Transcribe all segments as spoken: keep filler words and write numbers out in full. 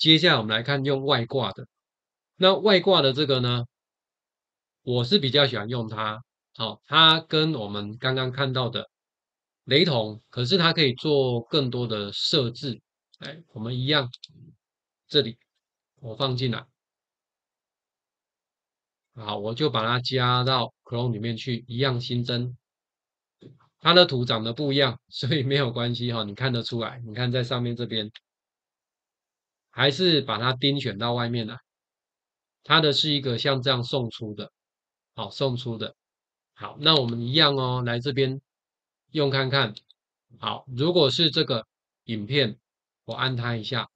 接下来我们来看用外挂的。那外挂的这个呢，我是比较喜欢用它。好，它跟我们刚刚看到的雷同，可是它可以做更多的设置。来，我们一样，这里我放进来，好，我就把它加到 Chrome 里面去，一样新增。它的图长得不一样，所以没有关系哈，你看得出来。你看在上面这边，还是把它钉选到外面来。它的是一个像这样送出的，好，送出的。好，那我们一样哦，来这边用看看。好，如果是这个影片，我按它一下。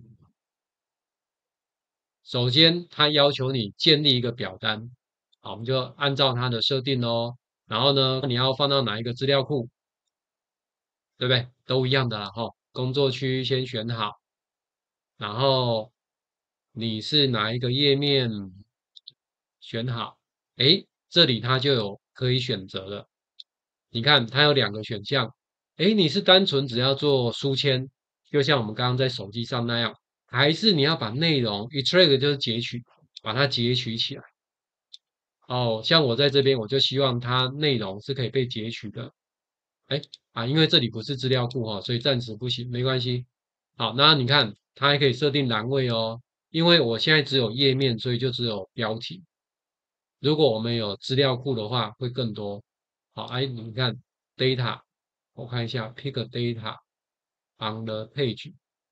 首先，它要求你建立一个表单，好，我们就按照它的设定哦。然后呢，你要放到哪一个资料库，对不对？都一样的啦哈。工作区先选好，然后你是哪一个页面选好，诶，这里它就有可以选择了。你看，它有两个选项，诶，你是单纯只要做书签，就像我们刚刚在手机上那样，还是你要把内容 extract 就是截取，把它截取起来。哦，像我在这边，我就希望它内容是可以被截取的。哎啊，因为这里不是资料库哈、哦，所以暂时不行，没关系。好，那你看它还可以设定栏位哦，因为我现在只有页面，所以就只有标题。如果我们有资料库的话，会更多。好，哎，你看 data，我看一下 pick a data on the page。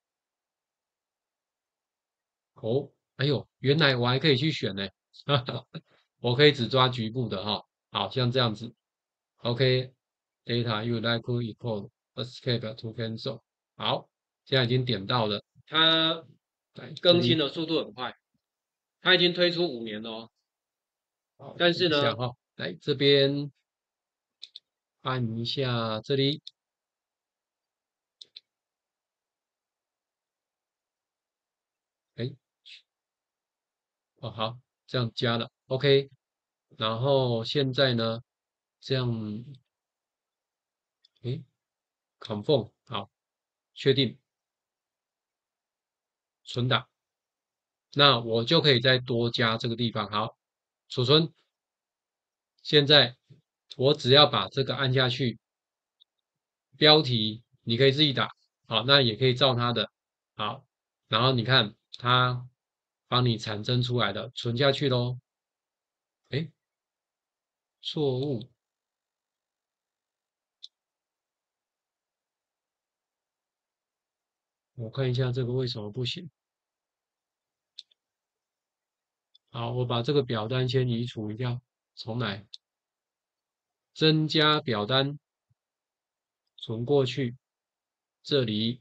哦，哎呦，原来我还可以去选呢，我可以只抓局部的哈、好像这样子。OK，data you like to equal escape to cancel。好，现在已经点到了，它更新的速度很快，它已经推出五年了哦。好，但是呢，哈，来这边按一下这里，哎，哦好，这样加了 OK，然后现在呢，这样，哎，confirm 好，确定存档，那我就可以再多加这个地方，好，储存。现在我只要把这个按下去，标题你可以自己打，好，那也可以照它的，好，然后你看它帮你产生出来的，存下去咯。诶，错误，我看一下这个为什么不行。好，我把这个表单先移除掉，重来，增加表单，存过去，这里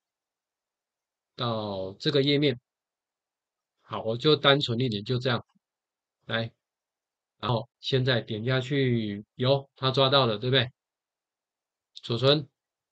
到这个页面，好，我就单纯一点，就这样，来，然后现在点下去，有，它抓到了，对不对？储存，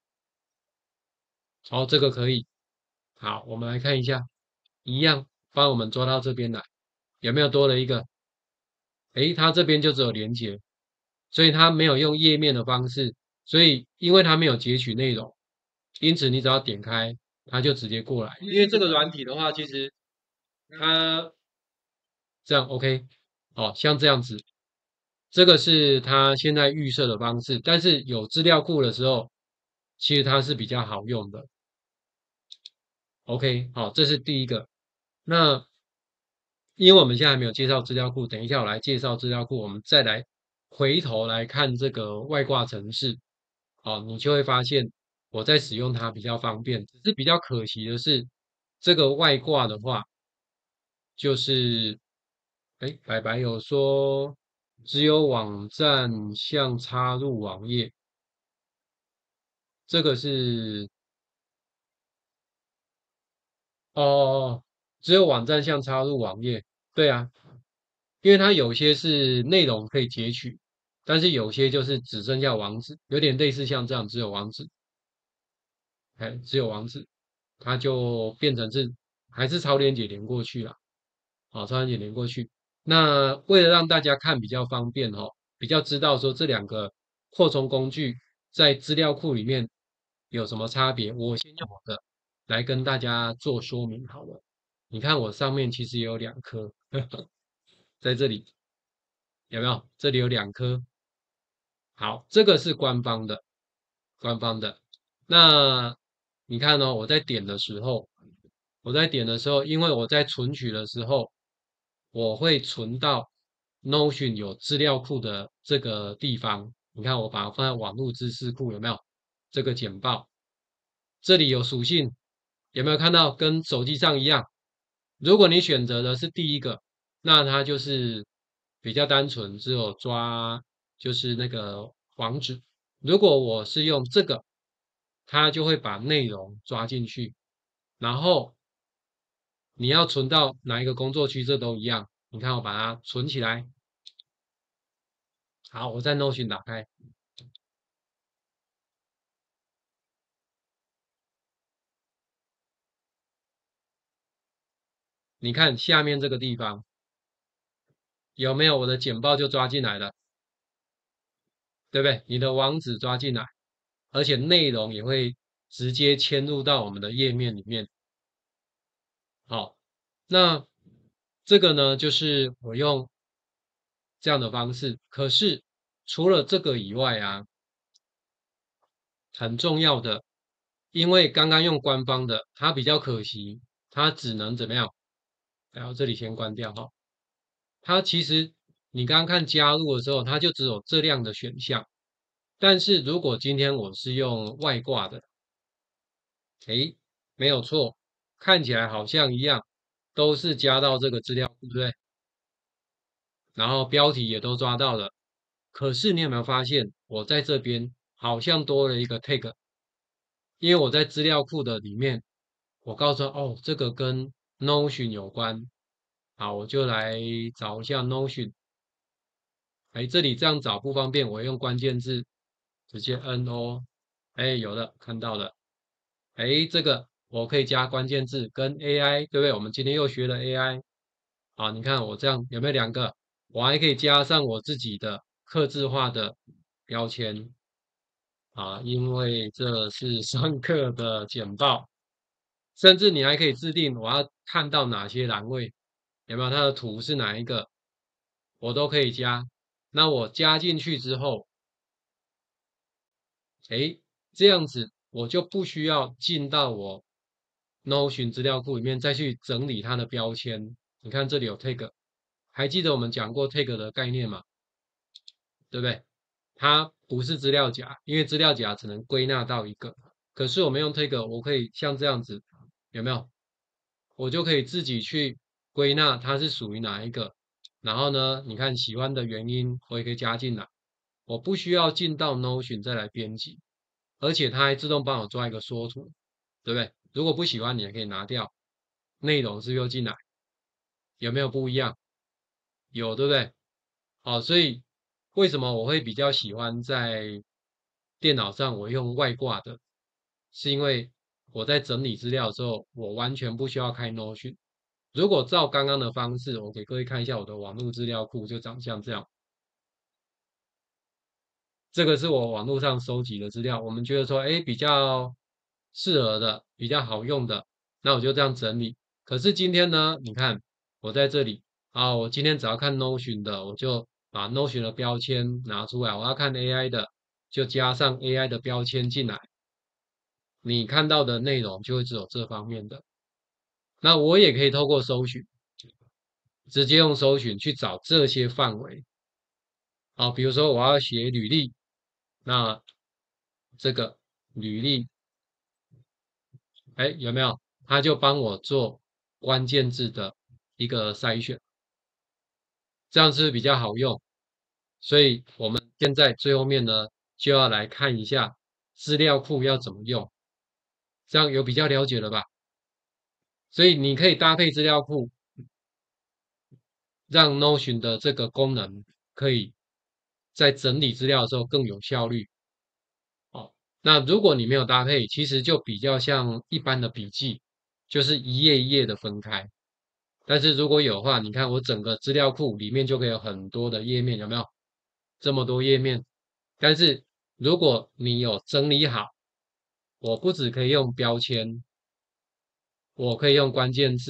好，这个可以。好，我们来看一下，一样帮我们抓到这边来，有没有多了一个？诶，它这边就只有连接，所以它没有用页面的方式，所以因为它没有截取内容，因此你只要点开，它就直接过来。因为这个软体的话，其实它这样 OK，哦，像这样子，这个是它现在预设的方式，但是有资料库的时候，其实它是比较好用的。OK，好，这是第一个。那因为我们现在还没有介绍资料库，等一下我来介绍资料库，我们再来回头来看这个外挂程式，哦，你就会发现我在使用它比较方便，只是比较可惜的是，这个外挂的话，就是，哎，白白有说只有网站像插入网页，这个是哦哦哦，只有网站像插入网页，对啊，因为它有些是内容可以截取，但是有些就是只剩下网址，有点类似像这样只有网址，哎，只有网址，它就变成是还是超链接连过去了，好，超链接连过去。那为了让大家看比较方便哦，比较知道说这两个扩充工具在资料库里面有什么差别，我先用我的来跟大家做说明好了。 你看我上面其实也有两颗，在这里有没有？这里有两颗。好，这个是官方的，官方的。那你看哦，我在点的时候，我在点的时候，因为我在存取的时候，我会存到 Notion 有资料库的这个地方。你看，我把它放在网络知识库，有没有？这个简报，这里有属性，有没有看到？跟手机上一样。如果你选择的是第一个，那它就是比较单纯，只有抓就是那个网址。如果我是用这个，它就会把内容抓进去，然后你要存到哪一个工作区，这都一样。你看我把它存起来，好，我在 Notion 打开，你看下面这个地方有没有我的简报就抓进来了，对不对？你的网址抓进来，而且内容也会直接嵌入到我们的页面里面。好，那这个呢，就是我用这样的方式。可是除了这个以外啊，很重要的，因为刚刚用官方的，它比较可惜，它只能怎么样？然后这里先关掉哈。它其实你刚刚看加入的时候，它就只有这样的选项。但是如果今天我是用外挂的，诶，没有错，看起来好像一样，都是加到这个资料库，对不对？然后标题也都抓到了。可是你有没有发现，我在这边好像多了一个 tag，因为我在资料库的里面，我告诉他哦，这个跟 Notion 有关。好，我就来找一下 Notion。哎，这里这样找不方便，我用关键字直接 N O。哎，有了，看到了。哎，这个我可以加关键字跟 A I，对不对？我们今天又学了 A I。好，你看我这样有没有两个？我还可以加上我自己的客制化的标签啊，因为这是上课的简报，甚至你还可以制定我要看到哪些栏位，有没有它的图是哪一个，我都可以加。那我加进去之后，诶，这样子我就不需要进到我 Notion 资料库里面再去整理它的标签。你看这里有 tag，还记得我们讲过 tag 的概念吗？对不对？它不是资料夹，因为资料夹只能归纳到一个。可是我们用 tag，我可以像这样子，有没有？我就可以自己去归纳它是属于哪一个。然后呢，你看喜欢的原因，我也可以加进来。我不需要进到 Notion 再来编辑。而且它还自动帮我抓一个缩图，对不对？如果不喜欢，你也可以拿掉，内容是不是又进来，有没有不一样？有，对不对？好，所以为什么我会比较喜欢在电脑上我用外挂的，是因为我在整理资料的时候，我完全不需要开 Notion。如果照刚刚的方式，我给各位看一下我的网络资料库，就长像这样。这个是我网络上收集的资料，我们觉得说，哎，比较适合的、比较好用的，那我就这样整理。可是今天呢，你看我在这里啊，我今天只要看 Notion 的，我就把 Notion 的标签拿出来；我要看 A I 的，就加上 A I 的标签进来。你看到的内容就会只有这方面的。那我也可以透过搜寻，直接用搜寻去找这些范围。好，比如说我要写履历，那这个履历，哎，有没有？他就帮我做关键字的一个筛选，这样是不是比较好用？所以我们现在最后面呢，就要来看一下资料库要怎么用，这样有比较了解了吧？所以你可以搭配资料库，让 Notion 的这个功能可以在整理资料的时候更有效率。哦，那如果你没有搭配，其实就比较像一般的笔记，就是一页一页的分开。但是如果有的话，你看我整个资料库里面就可以有很多的页面，有没有？这么多页面。但是如果你有整理好，我不只可以用标签，我可以用关键字，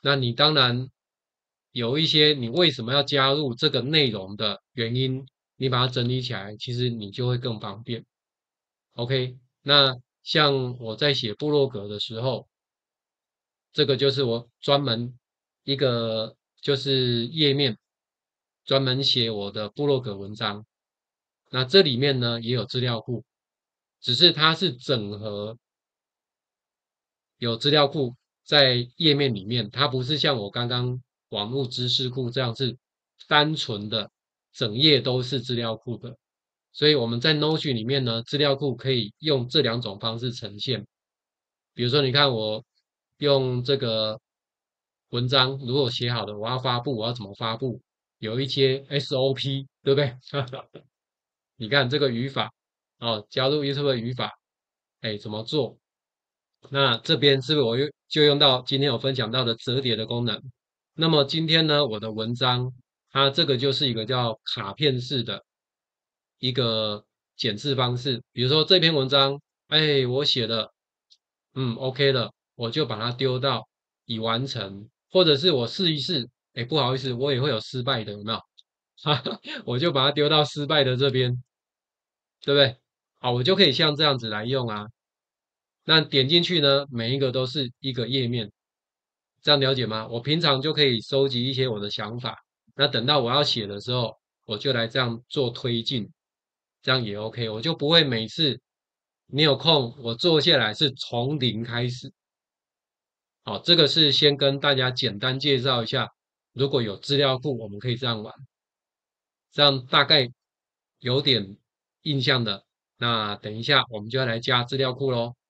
那你当然有一些你为什么要加入这个内容的原因，你把它整理起来，其实你就会更方便。OK，那像我在写部落格的时候，这个就是我专门一个就是页面，专门写我的部落格文章。那这里面呢也有资料库，只是它是整合有资料库在页面里面，它不是像我刚刚网络知识库这样是单纯的整页都是资料库的。所以我们在 Notion 里面呢，资料库可以用这两种方式呈现。比如说，你看我用这个文章，如果写好了，我要发布，我要怎么发布？有一些 S O P，对不对？你看这个语法，哦，加入 YouTube 的语法，哎，怎么做？那这边是不是我又就用到今天我分享到的折叠的功能？那么今天呢，我的文章它这个就是一个叫卡片式的一个检视方式。比如说这篇文章，哎，我写的嗯 OK 了，我就把它丢到已完成，或者是我试一试，哎，不好意思，我也会有失败的，有没有？我就把它丢到失败的这边，对不对？好，我就可以像这样子来用啊。那点进去呢，每一个都是一个页面，这样了解吗？我平常就可以收集一些我的想法，那等到我要写的时候，我就来这样做推进，这样也 OK，我就不会每次你有空我坐下来是从零开始。好，这个是先跟大家简单介绍一下，如果有资料库，我们可以这样玩，这样大概有点印象的。那等一下我们就要来加资料库喽。